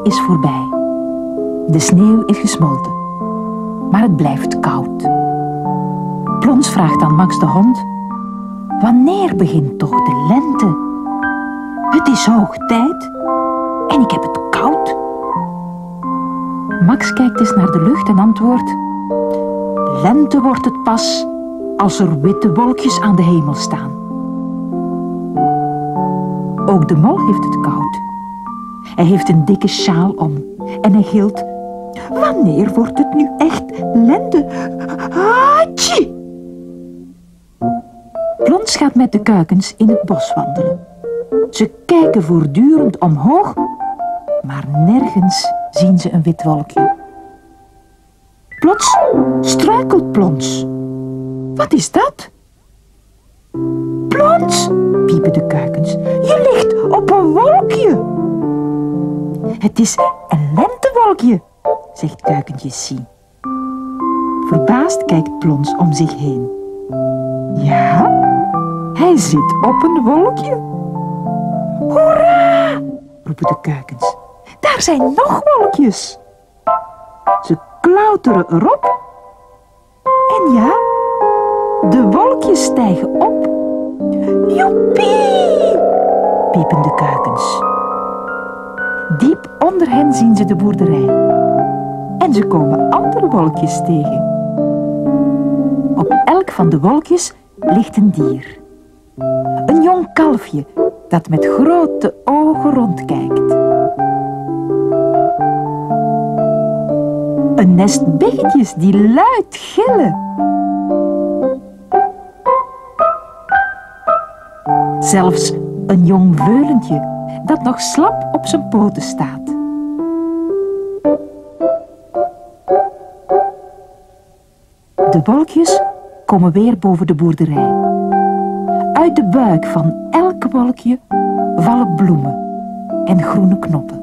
is voorbij. De sneeuw is gesmolten, maar het blijft koud. Plons vraagt aan Max de hond: wanneer begint toch de lente? Het is hoog tijd en ik heb het koud. Max kijkt eens naar de lucht en antwoordt: lente wordt het pas als er witte wolkjes aan de hemel staan. Ook de mol heeft het koud. Hij heeft een dikke sjaal om en hij gilt: wanneer wordt het nu echt lente? Haatje! Plons gaat met de kuikens in het bos wandelen. Ze kijken voortdurend omhoog, maar nergens zien ze een wit wolkje. Plots struikelt Plons. Wat is dat? Plons, piepen de kuikens, je ligt op een wolkje. Het is een lentewolkje, zegt kuikentje Zie. Verbaasd kijkt Plons om zich heen. Ja, hij zit op een wolkje. Hoera, roepen de kuikens. Daar zijn nog wolkjes. Ze klauteren erop. En ja, de wolkjes stijgen op. Joepie, piepen de kuikens. Diep onder hen zien ze de boerderij. En ze komen andere wolkjes tegen. Op elk van de wolkjes ligt een dier. Een jong kalfje dat met grote ogen rondkijkt. Een nest biggetjes die luid gillen. Zelfs een jong veulentje dat nog slap op zijn poten staat. De wolkjes komen weer boven de boerderij. Uit de buik van elk wolkje vallen bloemen en groene knoppen.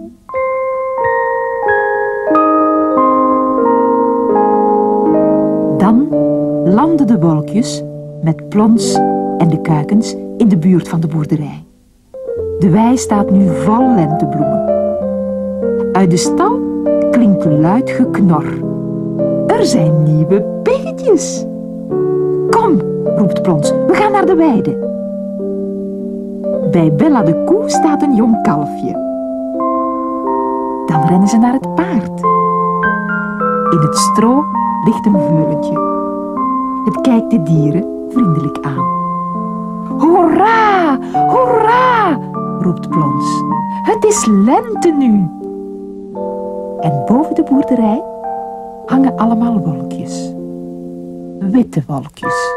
Dan landen de wolkjes met Plons en de kuikens in de buurt van de boerderij. De wei staat nu vol lentebloemen. Uit de stal klinkt luid geknor. Er zijn nieuwe biggetjes. Kom, roept Plons, we gaan naar de weide. Bij Bella de koe staat een jong kalfje. Dan rennen ze naar het paard. In het stro ligt een veulentje. Het kijkt de dieren vriendelijk aan. Hoera, hoera, roept Plons. Het is lente nu. En boven de boerderij hangen allemaal wolkjes. Witte wolkjes.